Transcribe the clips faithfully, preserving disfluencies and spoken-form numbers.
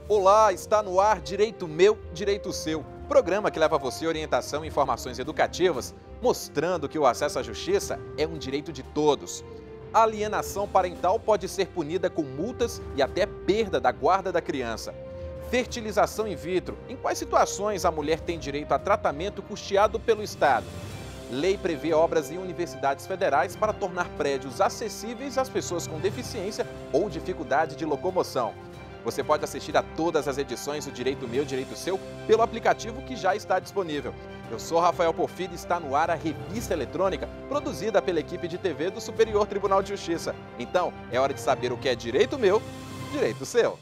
Olá, está no ar Direito Meu, Direito Seu, programa que leva a você orientação e informações educativas, mostrando que o acesso à justiça é um direito de todos. A alienação parental pode ser punida com multas e até perda da guarda da criança. Fertilização in vitro. Em quais situações a mulher tem direito a tratamento custeado pelo Estado? Lei prevê obras em universidades federais para tornar prédios acessíveis às pessoas com deficiência ou dificuldade de locomoção. Você pode assistir a todas as edições do Direito Meu, Direito Seu pelo aplicativo que já está disponível. Eu sou Rafael Porfírio e está no ar a revista eletrônica produzida pela equipe de T V do Superior Tribunal de Justiça. Então, é hora de saber o que é Direito Meu, Direito Seu.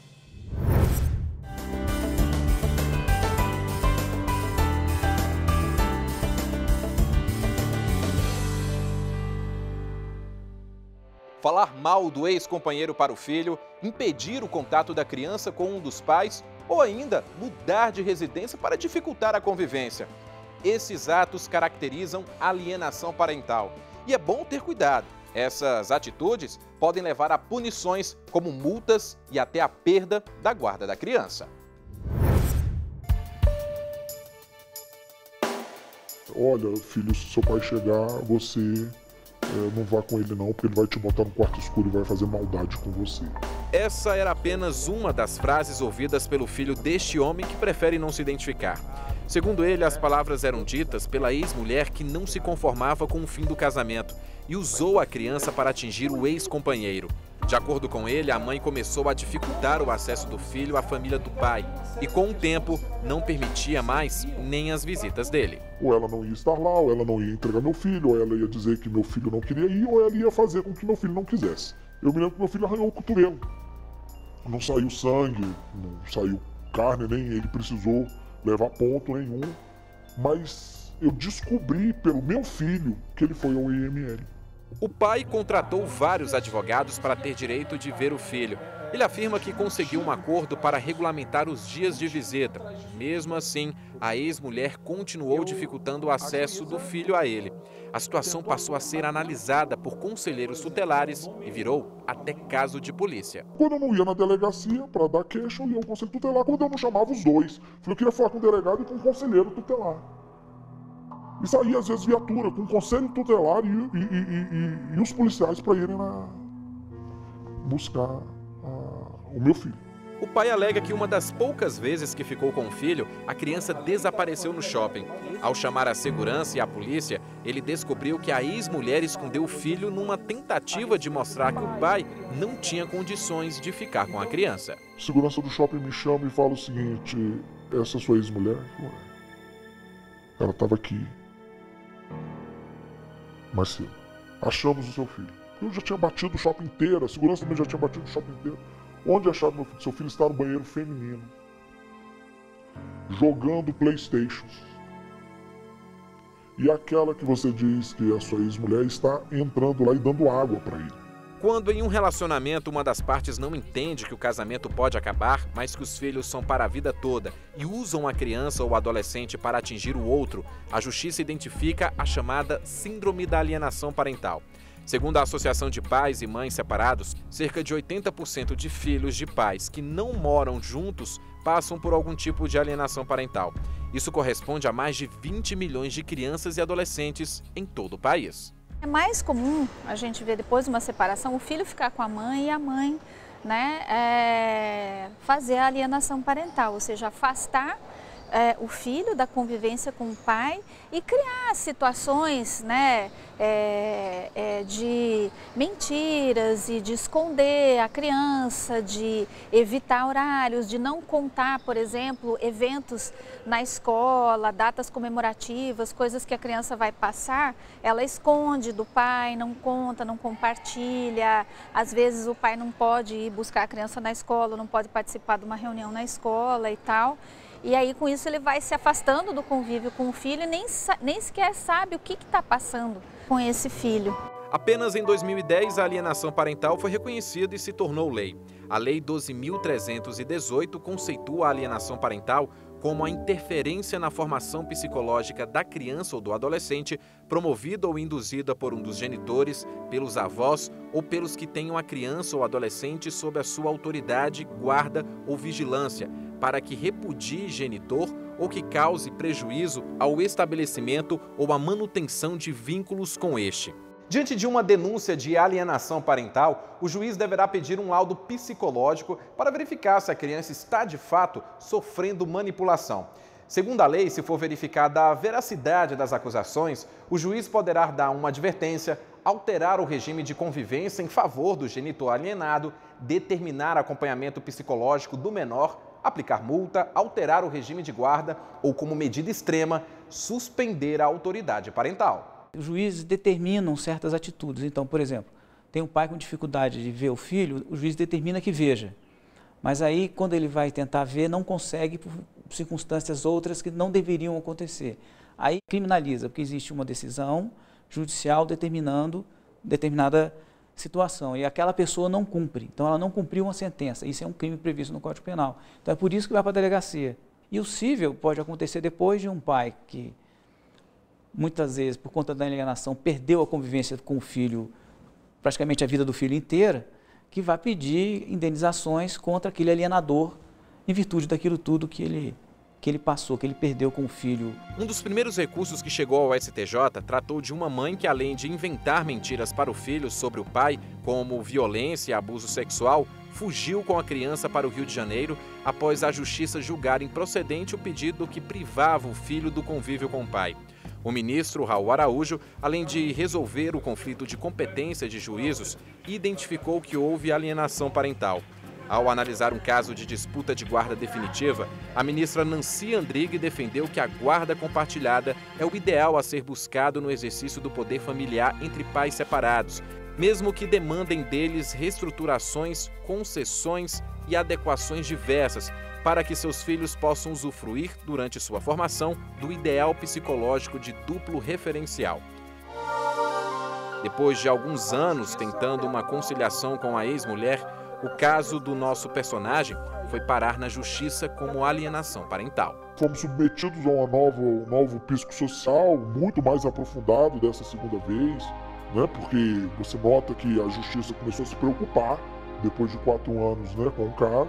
Falar mal do ex-companheiro para o filho, impedir o contato da criança com um dos pais ou ainda mudar de residência para dificultar a convivência. Esses atos caracterizam alienação parental. E é bom ter cuidado. Essas atitudes podem levar a punições como multas e até a perda da guarda da criança. Olha, filho, se seu pai chegar, você... É, não vá com ele não, porque ele vai te botar no quarto escuro e vai fazer maldade com você. Essa era apenas uma das frases ouvidas pelo filho deste homem que prefere não se identificar. Segundo ele, as palavras eram ditas pela ex-mulher que não se conformava com o fim do casamento e usou a criança para atingir o ex-companheiro. De acordo com ele, a mãe começou a dificultar o acesso do filho à família do pai e, com o tempo, não permitia mais nem as visitas dele. Ou ela não ia estar lá, ou ela não ia entregar meu filho, ou ela ia dizer que meu filho não queria ir, ou ela ia fazer com que meu filho não quisesse. Eu me lembro que meu filho arranhou o cotovelo. Não saiu sangue, não saiu carne, nem ele precisou levar ponto nenhum. Mas eu descobri pelo meu filho que ele foi ao I M L. O pai contratou vários advogados para ter direito de ver o filho. Ele afirma que conseguiu um acordo para regulamentar os dias de visita. Mesmo assim, a ex-mulher continuou dificultando o acesso do filho a ele. A situação passou a ser analisada por conselheiros tutelares e virou até caso de polícia. Quando eu não ia na delegacia para dar queixa, eu ia ao conselho tutelar. Quando eu não chamava os dois, eu queria falar com o delegado e com o conselheiro tutelar. E saía, às vezes, viatura com o conselho tutelar e, e, e, e, e os policiais para irem na... buscar a... o meu filho. O pai alega que uma das poucas vezes que ficou com o filho, a criança desapareceu no shopping. Ao chamar a segurança e a polícia, ele descobriu que a ex-mulher escondeu o filho numa tentativa de mostrar que o pai não tinha condições de ficar com a criança. A segurança do shopping me chama e fala o seguinte: essa é sua ex-mulher? Ela estava aqui. Mas sim, achamos o seu filho. Eu já tinha batido o shopping inteiro, a segurança também já tinha batido o shopping inteiro. Onde acharam meu filho? Seu filho está no banheiro feminino, jogando Playstations. E aquela que você diz que é a sua ex-mulher está entrando lá e dando água para ele. Quando em um relacionamento uma das partes não entende que o casamento pode acabar, mas que os filhos são para a vida toda e usam a criança ou o adolescente para atingir o outro, a justiça identifica a chamada síndrome da alienação parental. Segundo a Associação de Pais e Mães Separados, cerca de oitenta por cento de filhos de pais que não moram juntos passam por algum tipo de alienação parental. Isso corresponde a mais de vinte milhões de crianças e adolescentes em todo o país. É mais comum a gente ver depois de uma separação o filho ficar com a mãe e a mãe, né, é, fazer a alienação parental, ou seja, afastar é, o filho da convivência com o pai e criar situações, né, é, é, de mentiras e de esconder a criança, de evitar horários, de não contar, por exemplo, eventos na escola, datas comemorativas, coisas que a criança vai passar, ela esconde do pai, não conta, não compartilha. Às vezes o pai não pode ir buscar a criança na escola, não pode participar de uma reunião na escola e tal. E aí, com isso, ele vai se afastando do convívio com o filho e nem, nem sequer sabe o que está passando com esse filho. Apenas em dois mil e dez, a alienação parental foi reconhecida e se tornou lei. A Lei doze mil trezentos e dezoito conceitua a alienação parental como a interferência na formação psicológica da criança ou do adolescente, promovida ou induzida por um dos genitores, pelos avós ou pelos que tenham a criança ou adolescente sob a sua autoridade, guarda ou vigilância, para que repudie genitor ou que cause prejuízo ao estabelecimento ou à manutenção de vínculos com este. Diante de uma denúncia de alienação parental, o juiz deverá pedir um laudo psicológico para verificar se a criança está, de fato, sofrendo manipulação. Segundo a lei, se for verificada a veracidade das acusações, o juiz poderá dar uma advertência, alterar o regime de convivência em favor do genitor alienado, determinar acompanhamento psicológico do menor, aplicar multa, alterar o regime de guarda ou, como medida extrema, suspender a autoridade parental. Os juízes determinam certas atitudes. Então, por exemplo, tem um pai com dificuldade de ver o filho, o juiz determina que veja. Mas aí, quando ele vai tentar ver, não consegue por circunstâncias outras que não deveriam acontecer. Aí criminaliza, porque existe uma decisão judicial determinando determinada situação e aquela pessoa não cumpre. Então, ela não cumpriu uma sentença. Isso é um crime previsto no Código Penal. Então, é por isso que vai para a delegacia. E o cível pode acontecer depois de um pai que, muitas vezes, por conta da alienação, perdeu a convivência com o filho, praticamente a vida do filho inteira, que vai pedir indenizações contra aquele alienador em virtude daquilo tudo que ele, que ele passou, que ele perdeu com o filho. Um dos primeiros recursos que chegou ao S T J tratou de uma mãe que, além de inventar mentiras para o filho sobre o pai, como violência e abuso sexual, fugiu com a criança para o Rio de Janeiro após a justiça julgar improcedente o pedido que privava o filho do convívio com o pai. O ministro Raul Araújo, além de resolver o conflito de competência de juízos, identificou que houve alienação parental. Ao analisar um caso de disputa de guarda definitiva, a ministra Nancy Andrighi defendeu que a guarda compartilhada é o ideal a ser buscado no exercício do poder familiar entre pais separados, mesmo que demandem deles reestruturações, concessões e adequações diversas, para que seus filhos possam usufruir, durante sua formação, do ideal psicológico de duplo referencial. Depois de alguns anos tentando uma conciliação com a ex-mulher, o caso do nosso personagem foi parar na justiça como alienação parental. Fomos submetidos a uma nova, um novo psicossocial muito mais aprofundado dessa segunda vez, né, porque você nota que a justiça começou a se preocupar depois de quatro anos, né, com o caso.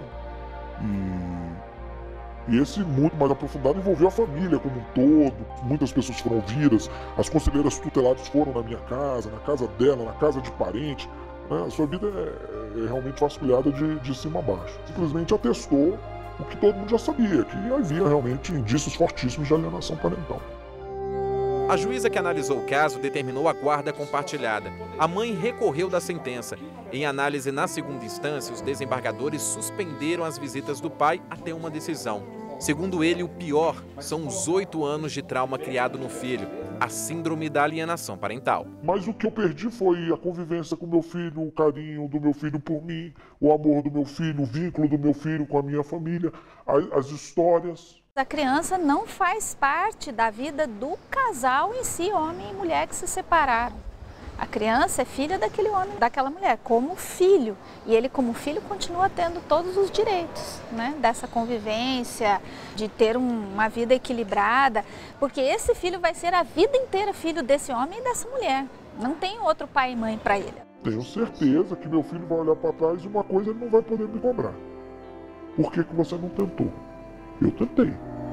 E, e esse muito mais aprofundado envolveu a família como um todo. Muitas pessoas foram ouvidas, as conselheiras tutelares foram na minha casa, na casa dela, na casa de parente. Né? A sua vida é, é realmente vasculhada de, de cima a baixo. Simplesmente atestou o que todo mundo já sabia, que havia realmente indícios fortíssimos de alienação parental. A juíza que analisou o caso determinou a guarda compartilhada. A mãe recorreu da sentença. Em análise na segunda instância, os desembargadores suspenderam as visitas do pai até uma decisão. Segundo ele, o pior são os oito anos de trauma criado no filho, a síndrome da alienação parental. Mas o que eu perdi foi a convivência com meu filho, o carinho do meu filho por mim, o amor do meu filho, o vínculo do meu filho com a minha família, as, as histórias. A criança não faz parte da vida do casal em si, homem e mulher que se separaram. A criança é filha daquele homem, daquela mulher, como filho. E ele, como filho, continua tendo todos os direitos, né, dessa convivência, de ter um, uma vida equilibrada. Porque esse filho vai ser a vida inteira filho desse homem e dessa mulher. Não tem outro pai e mãe para ele. Tenho certeza que meu filho vai olhar para trás e uma coisa ele não vai poder me cobrar. Por que que você não tentou? Eu tentei.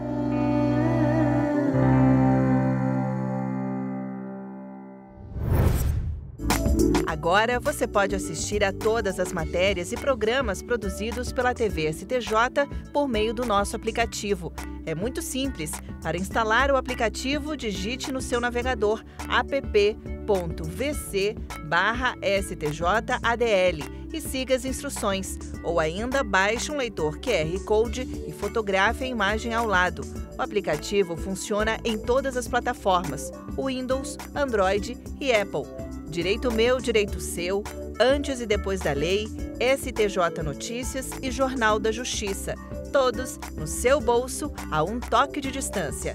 Agora você pode assistir a todas as matérias e programas produzidos pela T V S T J por meio do nosso aplicativo. É muito simples. Para instalar o aplicativo, digite no seu navegador app ponto v c barra s t j a d l e siga as instruções. Ou ainda baixe um leitor Q R Code e fotografe a imagem ao lado. O aplicativo funciona em todas as plataformas, Windows, Android e Apple. Direito Meu, Direito Seu, Antes e Depois da Lei, S T J Notícias e Jornal da Justiça. Todos no seu bolso, a um toque de distância.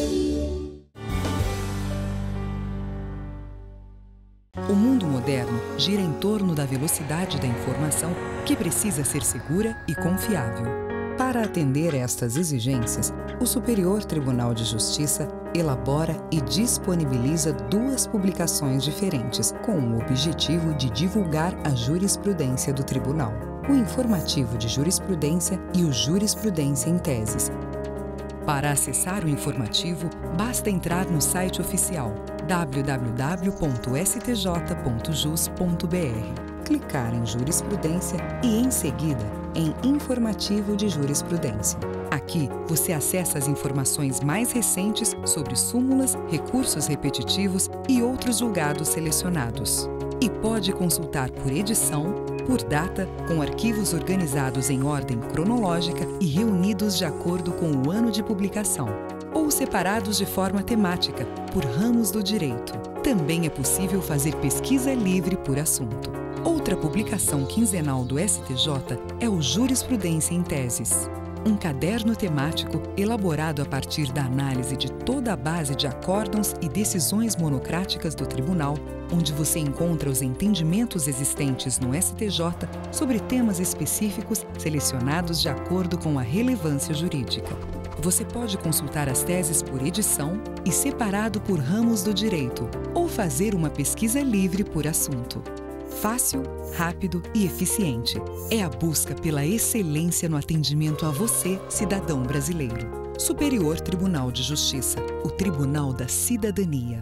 O mundo moderno gira em torno da velocidade da informação que precisa ser segura e confiável. Para atender estas exigências, o Superior Tribunal de Justiça elabora e disponibiliza duas publicações diferentes, com o objetivo de divulgar a jurisprudência do Tribunal: o Informativo de Jurisprudência e o Jurisprudência em Teses. Para acessar o informativo, basta entrar no site oficial w w w ponto s t j ponto jus ponto b r. Clicar em Jurisprudência e, em seguida, em Informativo de Jurisprudência. Aqui, você acessa as informações mais recentes sobre súmulas, recursos repetitivos e outros julgados selecionados. E pode consultar por edição, por data, com arquivos organizados em ordem cronológica e reunidos de acordo com o ano de publicação, ou separados de forma temática, por ramos do direito. Também é possível fazer pesquisa livre por assunto. Outra publicação quinzenal do S T J é o Jurisprudência em Teses, um caderno temático elaborado a partir da análise de toda a base de acórdãos e decisões monocráticas do Tribunal, onde você encontra os entendimentos existentes no S T J sobre temas específicos selecionados de acordo com a relevância jurídica. Você pode consultar as teses por edição e separado por ramos do direito, ou fazer uma pesquisa livre por assunto. Fácil, rápido e eficiente. É a busca pela excelência no atendimento a você, cidadão brasileiro. Superior Tribunal de Justiça, o Tribunal da Cidadania.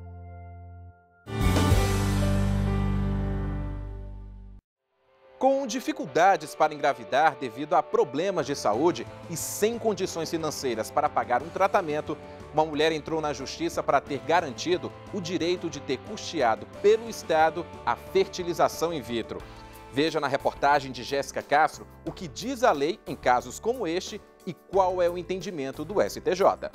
Com dificuldades para engravidar devido a problemas de saúde e sem condições financeiras para pagar um tratamento, uma mulher entrou na justiça para ter garantido o direito de ter custeado pelo Estado a fertilização in vitro. Veja na reportagem de Jéssica Castro o que diz a lei em casos como este e qual é o entendimento do S T J.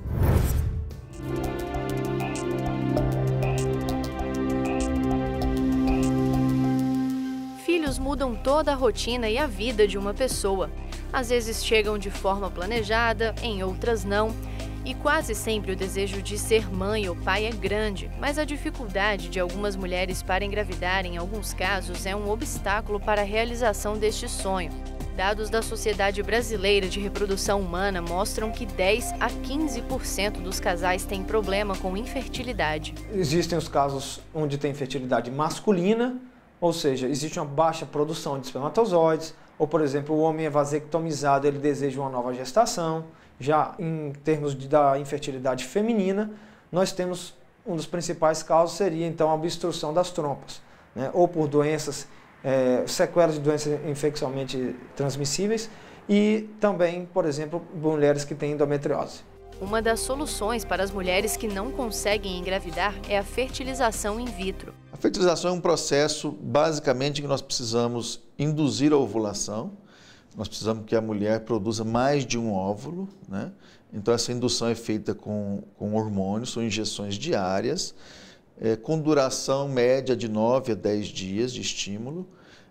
Filhos mudam toda a rotina e a vida de uma pessoa. Às vezes chegam de forma planejada, em outras não. E quase sempre o desejo de ser mãe ou pai é grande, mas a dificuldade de algumas mulheres para engravidar, em alguns casos, é um obstáculo para a realização deste sonho. Dados da Sociedade Brasileira de Reprodução Humana mostram que dez a quinze por cento dos casais têm problema com infertilidade. Existem os casos onde tem fertilidade masculina, ou seja, existe uma baixa produção de espermatozoides, ou, por exemplo, o homem é vasectomizado, ele deseja uma nova gestação. Já em termos de, da infertilidade feminina, nós temos um dos principais casos seria então a obstrução das trompas, né? Ou por doenças, é, sequelas de doenças infecciosamente transmissíveis e também, por exemplo, mulheres que têm endometriose. Uma das soluções para as mulheres que não conseguem engravidar é a fertilização in vitro. A fertilização é um processo, basicamente, que nós precisamos induzir a ovulação. Nós precisamos que a mulher produza mais de um óvulo, né? Então essa indução é feita com, com hormônios, são injeções diárias, é, com duração média de nove a dez dias de estímulo.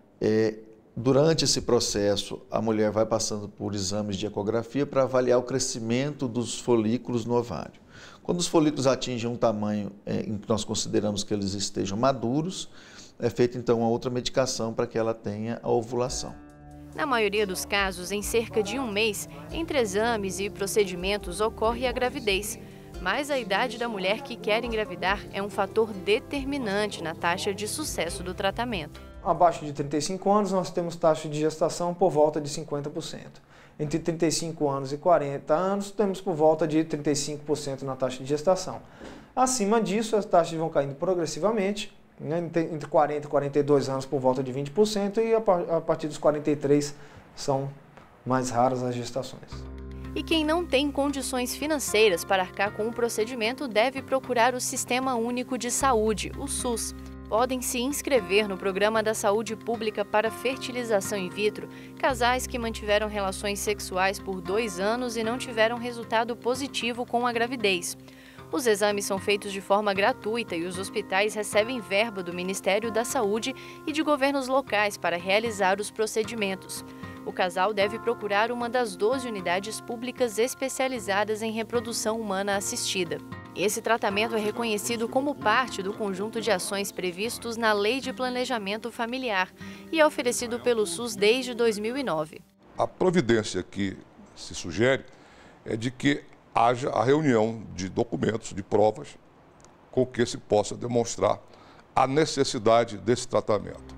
É, durante esse processo, a mulher vai passando por exames de ecografia para avaliar o crescimento dos folículos no ovário. Quando os folículos atingem um tamanho é, em que nós consideramos que eles estejam maduros, é feita então uma outra medicação para que ela tenha a ovulação. Na maioria dos casos, em cerca de um mês, entre exames e procedimentos ocorre a gravidez. Mas a idade da mulher que quer engravidar é um fator determinante na taxa de sucesso do tratamento. Abaixo de trinta e cinco anos, nós temos taxa de gestação por volta de cinquenta por cento. Entre trinta e cinco anos e quarenta anos, temos por volta de trinta e cinco por cento na taxa de gestação. Acima disso, as taxas vão caindo progressivamente. Entre quarenta e quarenta e dois anos por volta de vinte por cento e a partir dos quarenta e três são mais raras as gestações. E quem não tem condições financeiras para arcar com o procedimento deve procurar o Sistema Único de Saúde, o SUS. Podem se inscrever no Programa da Saúde Pública para Fertilização in Vitro casais que mantiveram relações sexuais por dois anos e não tiveram resultado positivo com a gravidez. Os exames são feitos de forma gratuita e os hospitais recebem verba do Ministério da Saúde e de governos locais para realizar os procedimentos. O casal deve procurar uma das doze unidades públicas especializadas em reprodução humana assistida. Esse tratamento é reconhecido como parte do conjunto de ações previstos na Lei de Planejamento Familiar e é oferecido pelo SUS desde dois mil e nove. A providência que se sugere é de que haja a reunião de documentos, de provas, com que se possa demonstrar a necessidade desse tratamento.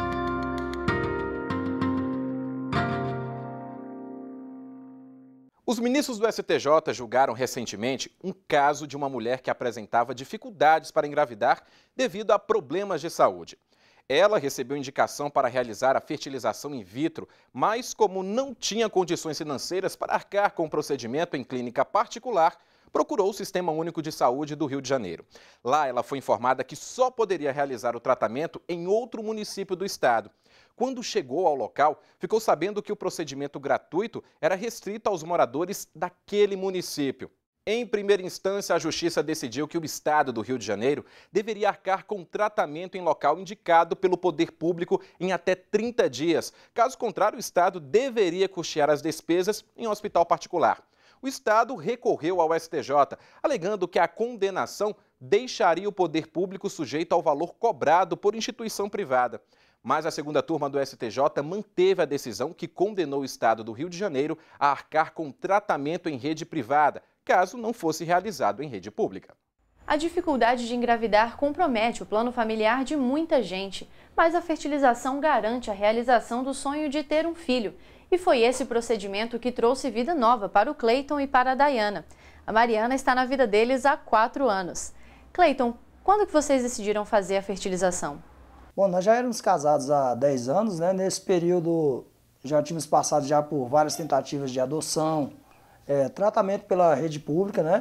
Os ministros do S T J julgaram recentemente um caso de uma mulher que apresentava dificuldades para engravidar devido a problemas de saúde. Ela recebeu indicação para realizar a fertilização in vitro, mas como não tinha condições financeiras para arcar com o procedimento em clínica particular, procurou o Sistema Único de Saúde do Rio de Janeiro. Lá ela foi informada que só poderia realizar o tratamento em outro município do estado. Quando chegou ao local, ficou sabendo que o procedimento gratuito era restrito aos moradores daquele município. Em primeira instância, a Justiça decidiu que o Estado do Rio de Janeiro deveria arcar com tratamento em local indicado pelo poder público em até trinta dias. Caso contrário, o Estado deveria custear as despesas em um hospital particular. O Estado recorreu ao S T J, alegando que a condenação deixaria o poder público sujeito ao valor cobrado por instituição privada. Mas a segunda turma do S T J manteve a decisão que condenou o Estado do Rio de Janeiro a arcar com tratamento em rede privada, caso não fosse realizado em rede pública. A dificuldade de engravidar compromete o plano familiar de muita gente, mas a fertilização garante a realização do sonho de ter um filho. E foi esse procedimento que trouxe vida nova para o Cleiton e para a Dayana. A Mariana está na vida deles há quatro anos. Cleiton, quando que vocês decidiram fazer a fertilização? Bom, nós já éramos casados há dez anos, né? Nesse período já tínhamos passado já por várias tentativas de adoção, é, tratamento pela rede pública, né?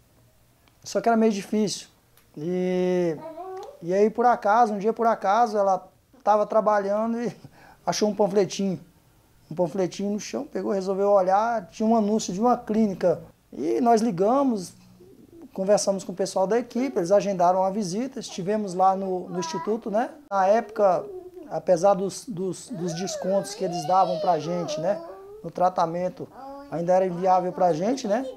Só que era meio difícil. E, e aí, por acaso, um dia por acaso, ela estava trabalhando e achou um panfletinho. Um panfletinho no chão, pegou, resolveu olhar, tinha um anúncio de uma clínica. E nós ligamos, conversamos com o pessoal da equipe, eles agendaram uma visita, estivemos lá no, no Instituto, né? Na época, apesar dos, dos, dos descontos que eles davam pra gente, né? No tratamento, ainda era inviável pra gente, né?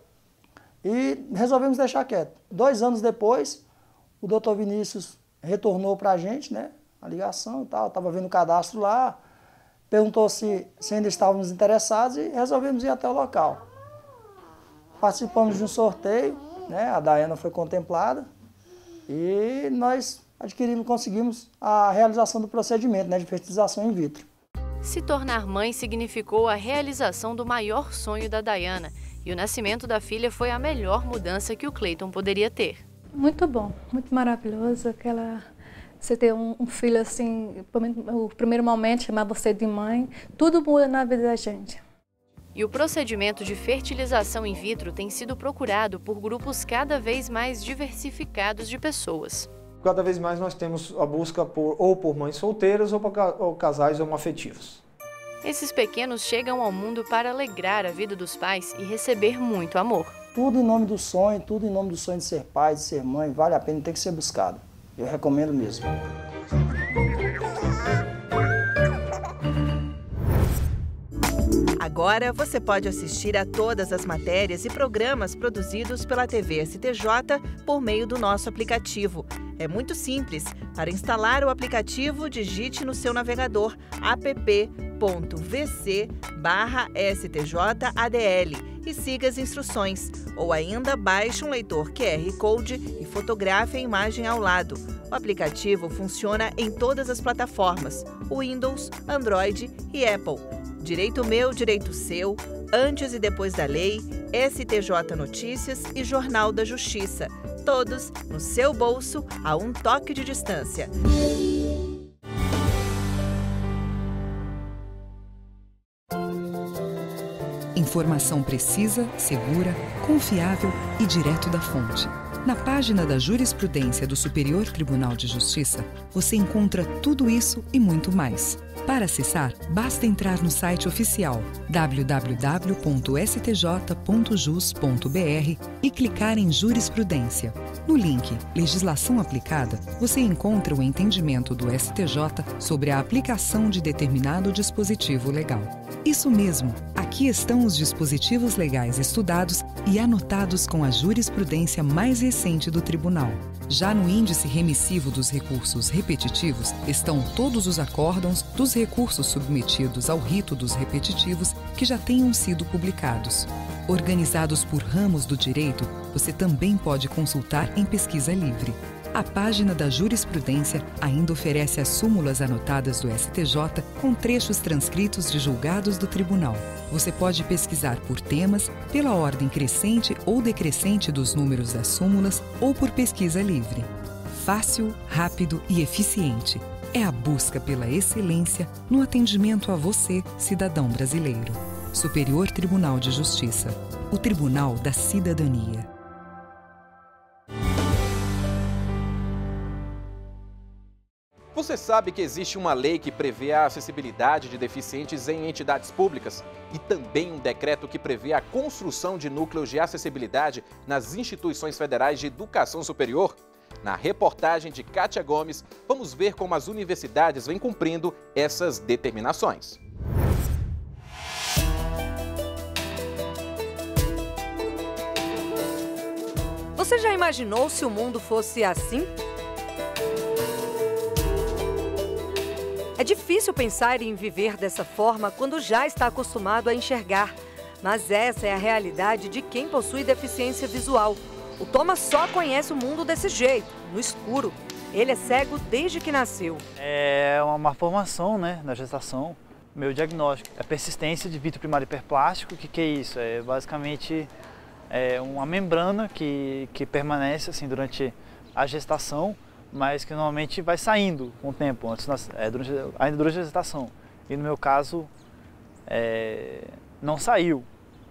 E resolvemos deixar quieto. Dois anos depois, o doutor Vinícius retornou pra gente, né? A ligação e tal, estava vendo o cadastro lá, perguntou se, se ainda estávamos interessados e resolvemos ir até o local. Participamos de um sorteio, né? A Dayana foi contemplada e nós adquirimos, conseguimos a realização do procedimento, né, de fertilização in vitro. Se tornar mãe significou a realização do maior sonho da Dayana e o nascimento da filha foi a melhor mudança que o Cleiton poderia ter. Muito bom, muito maravilhoso, aquela... Você ter um, um filho assim, o primeiro momento, chamar você de mãe, tudo muda na vida da gente. E o procedimento de fertilização in vitro tem sido procurado por grupos cada vez mais diversificados de pessoas. Cada vez mais nós temos a busca por, ou por mães solteiras ou por ou casais homoafetivos. Esses pequenos chegam ao mundo para alegrar a vida dos pais e receber muito amor. Tudo em nome do sonho, tudo em nome do sonho de ser pai, de ser mãe, vale a pena, tem que ser buscado. Eu recomendo mesmo. Agora você pode assistir a todas as matérias e programas produzidos pela T V S T J por meio do nosso aplicativo. É muito simples. Para instalar o aplicativo, digite no seu navegador app ponto v c barra s t j a d l e siga as instruções. Ou ainda baixe um leitor Q R Code e fotografe a imagem ao lado. O aplicativo funciona em todas as plataformas, Windows, Android e Apple. Direito Meu, Direito Seu, Antes e Depois da Lei, S T J Notícias e Jornal da Justiça. Todos no seu bolso, a um toque de distância. Informação precisa, segura, confiável e direto da fonte. Na página da Jurisprudência do Superior Tribunal de Justiça, você encontra tudo isso e muito mais. Para acessar, basta entrar no site oficial w w w ponto s t j ponto jus ponto b r e clicar em Jurisprudência. No link Legislação Aplicada, você encontra o entendimento do S T J sobre a aplicação de determinado dispositivo legal. Isso mesmo, aqui Aqui estão os dispositivos legais estudados e anotados com a jurisprudência mais recente do Tribunal. Já no índice remissivo dos recursos repetitivos estão todos os acórdãos dos recursos submetidos ao rito dos repetitivos que já tenham sido publicados. Organizados por ramos do direito, você também pode consultar em pesquisa livre. A página da jurisprudência ainda oferece as súmulas anotadas do S T J com trechos transcritos de julgados do tribunal. Você pode pesquisar por temas, pela ordem crescente ou decrescente dos números das súmulas ou por pesquisa livre. Fácil, rápido e eficiente. É a busca pela excelência no atendimento a você, cidadão brasileiro. Superior Tribunal de Justiça. O Tribunal da Cidadania. Você sabe que existe uma lei que prevê a acessibilidade de deficientes em entidades públicas e também um decreto que prevê a construção de núcleos de acessibilidade nas instituições federais de educação superior? Na reportagem de Kátia Gomes, vamos ver como as universidades vêm cumprindo essas determinações. Você já imaginou se o mundo fosse assim? É difícil pensar em viver dessa forma quando já está acostumado a enxergar. Mas essa é a realidade de quem possui deficiência visual. O Thomas só conhece o mundo desse jeito, no escuro. Ele é cego desde que nasceu. É uma formação, né, na gestação. Meu diagnóstico é persistência de vítreo primário hiperplástico. O que, que é isso? É basicamente é uma membrana que, que permanece assim, durante a gestação, mas que normalmente vai saindo com o tempo, antes, é, durante, ainda durante a gestação. E no meu caso, é, não saiu.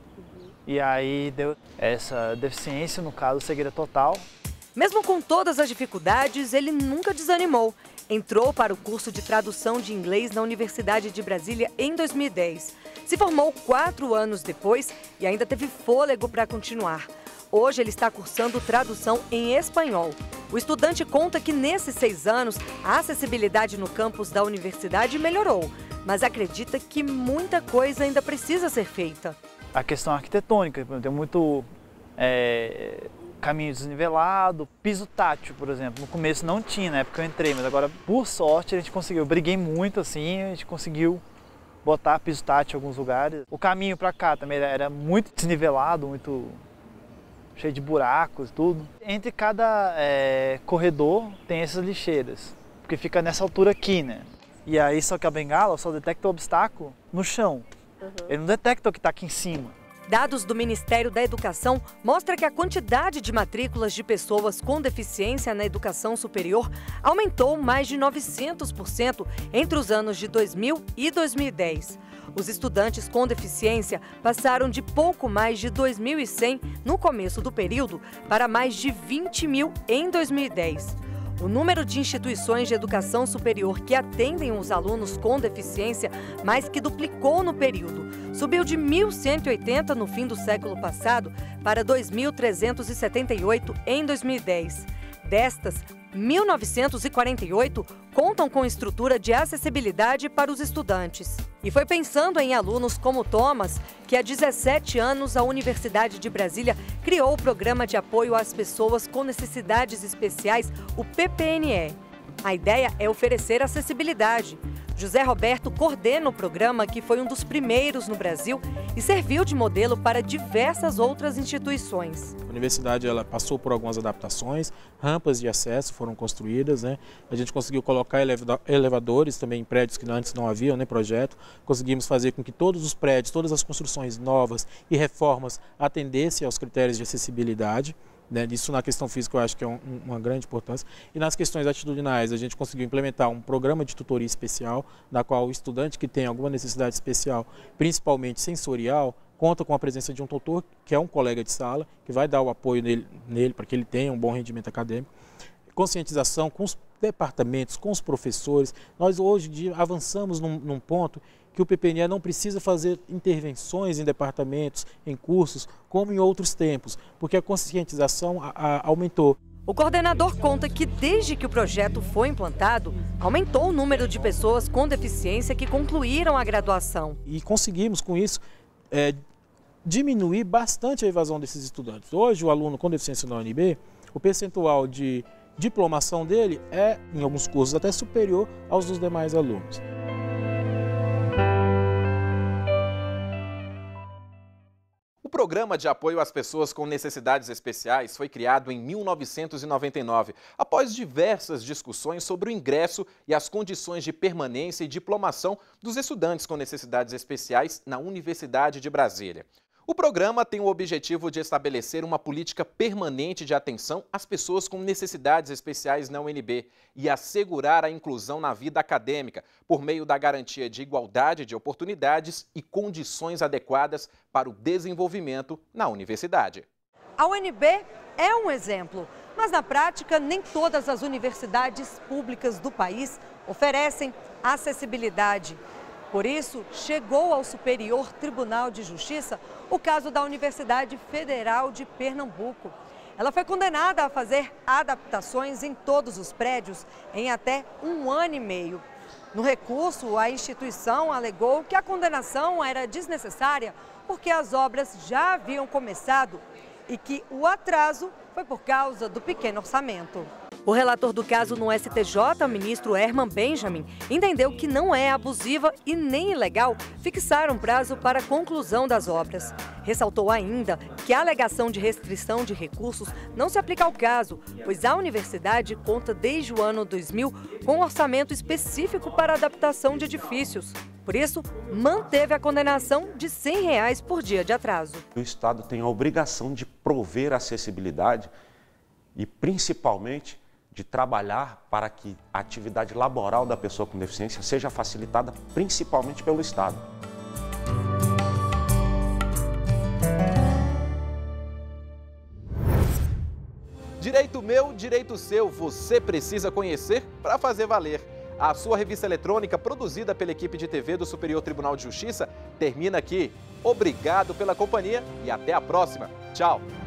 E aí deu essa deficiência, no caso, cegueira total. Mesmo com todas as dificuldades, ele nunca desanimou. Entrou para o curso de tradução de inglês na Universidade de Brasília em dois mil e dez. Se formou quatro anos depois e ainda teve fôlego para continuar. Hoje ele está cursando tradução em espanhol. O estudante conta que nesses seis anos a acessibilidade no campus da universidade melhorou, mas acredita que muita coisa ainda precisa ser feita. A questão arquitetônica, tem muito é, caminho desnivelado, piso tátil, por exemplo. No começo não tinha, na época que eu entrei, mas agora, por sorte, a gente conseguiu. Eu briguei muito assim, a gente conseguiu botar piso tátil em alguns lugares. O caminho para cá também era muito desnivelado, muito cheio de buracos, tudo. Entre cada é, corredor tem essas lixeiras, porque fica nessa altura aqui, né? E aí só que a bengala só detecta o obstáculo no chão. Uhum. Ele não detecta o que está aqui em cima. Dados do Ministério da Educação mostram que a quantidade de matrículas de pessoas com deficiência na educação superior aumentou mais de novecentos por cento entre os anos de dois mil e dois mil e dez. Os estudantes com deficiência passaram de pouco mais de dois mil e cem no começo do período para mais de vinte mil em dois mil e dez. O número de instituições de educação superior que atendem os alunos com deficiência mais que duplicou no período. Subiu de mil cento e oitenta no fim do século passado para dois mil trezentos e setenta e oito em dois mil e dez. Destas, mil novecentos e quarenta e oito contam com estrutura de acessibilidade para os estudantes. E foi pensando em alunos como Thomas que há dezessete anos a Universidade de Brasília criou o Programa de Apoio às Pessoas com Necessidades Especiais, o P P N E. A ideia é oferecer acessibilidade. José Roberto coordena o programa, que foi um dos primeiros no Brasil e serviu de modelo para diversas outras instituições. A universidade ela passou por algumas adaptações, rampas de acesso foram construídas, né? A gente conseguiu colocar elevadores também em prédios que antes não haviam, né, projeto. Conseguimos fazer com que todos os prédios, todas as construções novas e reformas atendessem aos critérios de acessibilidade. Né, isso na questão física eu acho que é um, uma grande importância. E nas questões atitudinais, a gente conseguiu implementar um programa de tutoria especial, na qual o estudante que tem alguma necessidade especial, principalmente sensorial, conta com a presença de um tutor, que é um colega de sala, que vai dar o apoio nele, nele para que ele tenha um bom rendimento acadêmico. Conscientização com os departamentos, com os professores. Nós hoje avançamos num, num ponto que o P P N E não precisa fazer intervenções em departamentos, em cursos, como em outros tempos, porque a conscientização a, a, aumentou. O coordenador conta que desde que o projeto foi implantado, aumentou o número de pessoas com deficiência que concluíram a graduação. E conseguimos com isso é, diminuir bastante a evasão desses estudantes. Hoje, o aluno com deficiência na U N B, o percentual de diplomação dele é, em alguns cursos, até superior aos dos demais alunos. O Programa de Apoio às Pessoas com Necessidades Especiais foi criado em mil novecentos e noventa e nove, após diversas discussões sobre o ingresso e as condições de permanência e diplomação dos estudantes com necessidades especiais na Universidade de Brasília. O programa tem o objetivo de estabelecer uma política permanente de atenção às pessoas com necessidades especiais na U N B e assegurar a inclusão na vida acadêmica, por meio da garantia de igualdade de oportunidades e condições adequadas para o desenvolvimento na universidade. A U N B é um exemplo, mas na prática nem todas as universidades públicas do país oferecem acessibilidade. Por isso, chegou ao Superior Tribunal de Justiça o caso da Universidade Federal de Pernambuco. Ela foi condenada a fazer adaptações em todos os prédios em até um ano e meio. No recurso, a instituição alegou que a condenação era desnecessária porque as obras já haviam começado e que o atraso foi por causa do pequeno orçamento. O relator do caso no S T J, o ministro Herman Benjamin, entendeu que não é abusiva e nem ilegal fixar um prazo para a conclusão das obras. Ressaltou ainda que a alegação de restrição de recursos não se aplica ao caso, pois a universidade conta desde o ano dois mil com um orçamento específico para a adaptação de edifícios. Por isso, manteve a condenação de cem reais por dia de atraso. O Estado tem a obrigação de prover acessibilidade e, principalmente, de trabalhar para que a atividade laboral da pessoa com deficiência seja facilitada principalmente pelo Estado. Direito meu, direito seu, você precisa conhecer para fazer valer. A sua revista eletrônica, produzida pela equipe de T V do Superior Tribunal de Justiça, termina aqui. Obrigado pela companhia e até a próxima. Tchau!